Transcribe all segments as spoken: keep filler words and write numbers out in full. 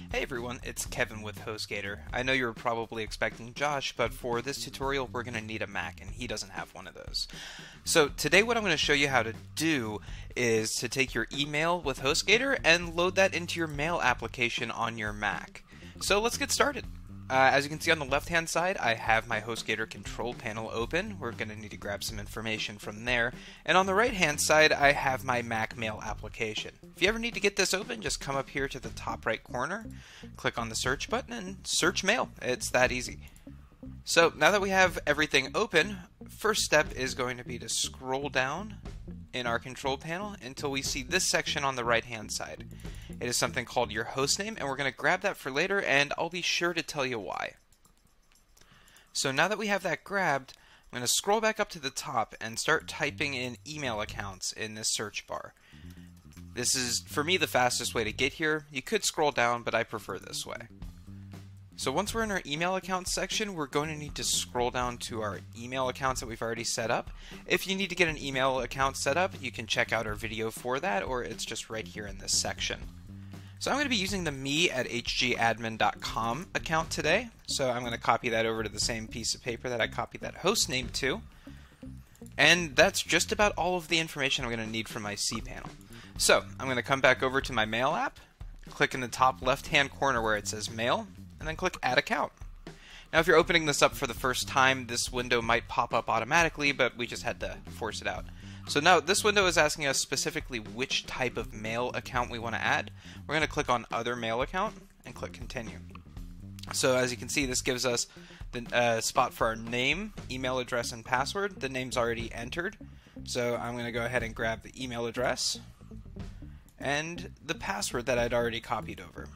Hey everyone, it's Kevin with HostGator. I know you're probably expecting Josh, but for this tutorial we're going to need a Mac, and he doesn't have one of those. So today what I'm going to show you how to do is to take your email with HostGator and load that into your mail application on your Mac. So let's get started. Uh, as you can see on the left hand side, I have my HostGator control panel open. We're going to need to grab some information from there. And on the right hand side, I have my Mac Mail application. If you ever need to get this open, just come up here to the top right corner, click on the search button, and search Mail. It's that easy. So now that we have everything open, first step is going to be to scroll down in our control panel until we see this section on the right hand side. It is something called your host name, and we're going to grab that for later, and I'll be sure to tell you why. So now that we have that grabbed, I'm going to scroll back up to the top and start typing in email accounts in this search bar. This is, for me, the fastest way to get here. You could scroll down, but I prefer this way. So once we're in our email accounts section, we're going to need to scroll down to our email accounts that we've already set up. If you need to get an email account set up, you can check out our video for that, or it's just right here in this section. So I'm going to be using the me at h g admin dot com account today. So I'm going to copy that over to the same piece of paper that I copied that host name to. And that's just about all of the information I'm going to need from my cPanel. So I'm going to come back over to my Mail app, click in the top left-hand corner where it says Mail, and then click Add Account. Now if you're opening this up for the first time, this window might pop up automatically, but we just had to force it out. So now this window is asking us specifically which type of mail account we want to add. We're going to click on Other Mail Account and click Continue. So as you can see, this gives us the uh, spot for our name, email address, and password. The name's already entered, so I'm going to go ahead and grab the email address and the password that I'd already copied over.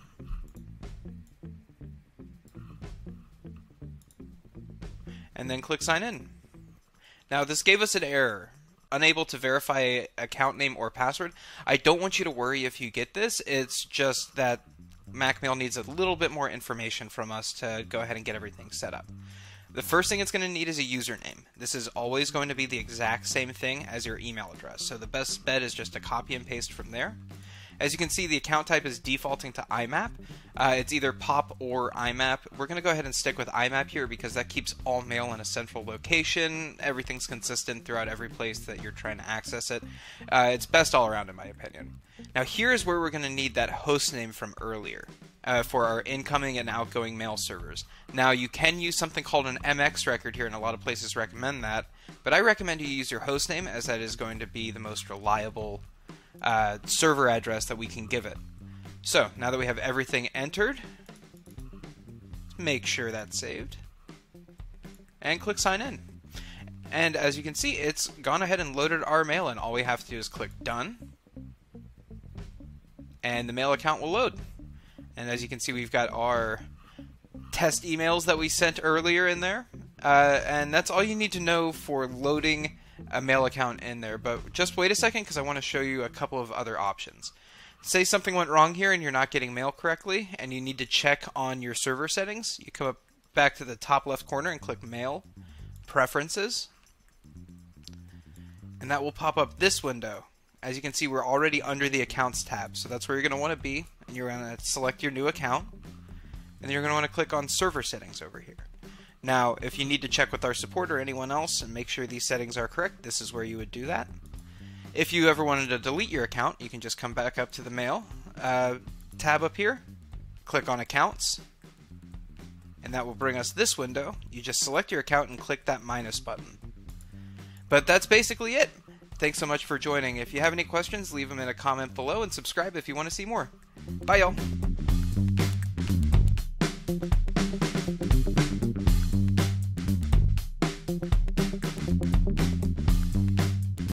And then click Sign In. Now this gave us an error. Unable to verify account name or password. I don't want you to worry if you get this. It's just that MacMail needs a little bit more information from us to go ahead and get everything set up. The first thing it's going to need is a username. This is always going to be the exact same thing as your email address. So the best bet is just to copy and paste from there. As you can see, the account type is defaulting to I map. Uh, it's either P O P or I map. We're going to go ahead and stick with I map here because that keeps all mail in a central location. Everything's consistent throughout every place that you're trying to access it. Uh, it's best all around in my opinion. Now here's where we're going to need that host name from earlier uh, for our incoming and outgoing mail servers. Now you can use something called an M X record here, and a lot of places recommend that, but I recommend you use your host name as that is going to be the most reliable Uh, server address that we can give it. So now that we have everything entered, make sure that's saved and click Sign In. And as you can see, it's gone ahead and loaded our mail, and all we have to do is click Done, and the mail account will load. And as you can see, we've got our test emails that we sent earlier in there, uh, and that's all you need to know for loading a mail account in there. But just wait a second, because I want to show you a couple of other options. Say something went wrong here and you're not getting mail correctly, and you need to check on your server settings. You come up back to the top left corner and click Mail, Preferences, and that will pop up this window. As you can see, we're already under the Accounts tab, so that's where you're going to want to be, and you're going to select your new account, and then you're going to want to click on Server Settings over here. Now, if you need to check with our support or anyone else and make sure these settings are correct, this is where you would do that. If you ever wanted to delete your account, you can just come back up to the Mail uh, tab up here, click on Accounts, and that will bring us this window. You just select your account and click that minus button. But that's basically it. Thanks so much for joining. If you have any questions, leave them in a comment below, and subscribe if you want to see more. Bye, y'all.